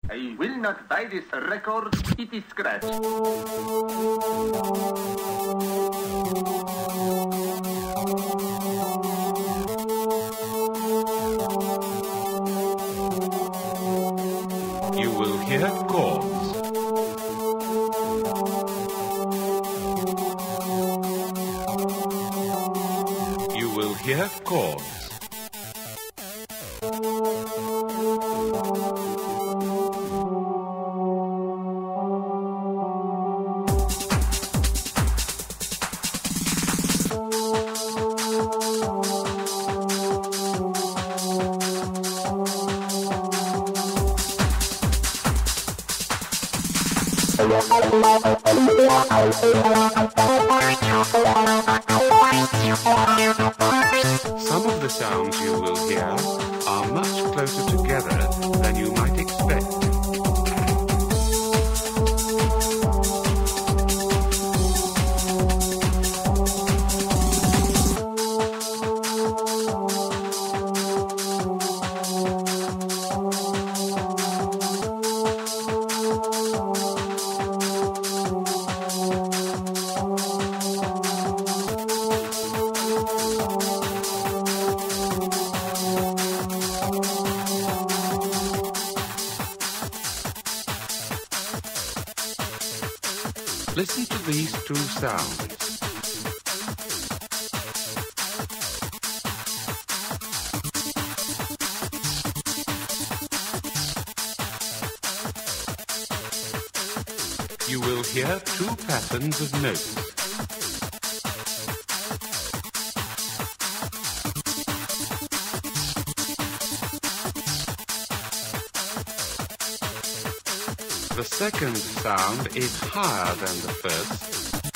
I will not buy this record. It is scratch. You will hear chords. You will hear chords. Some of the sounds you will hear are much closer together than you might expect. Listen to these two sounds. You will hear two patterns of notes. The second sound is higher than the first.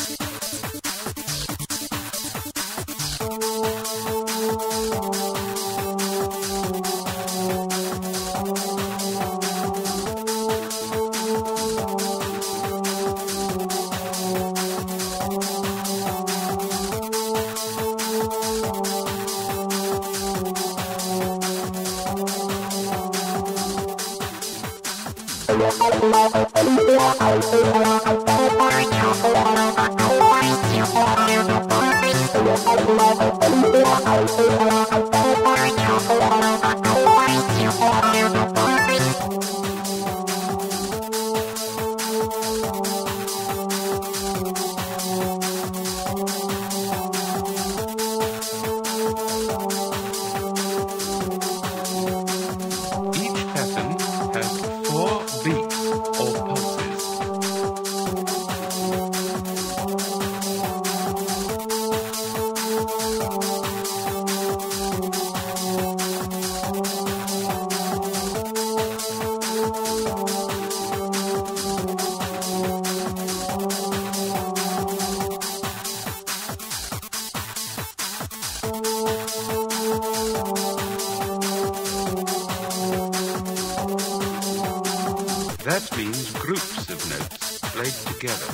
That means groups of notes played together.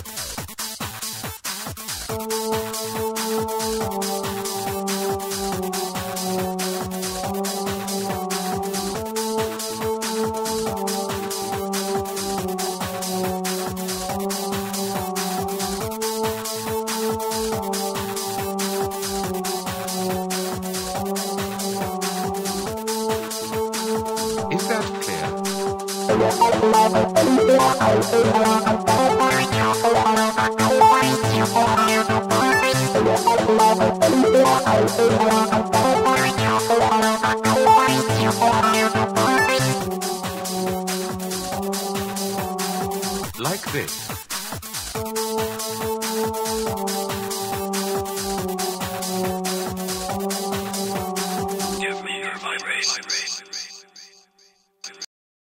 Is that clear? Like this.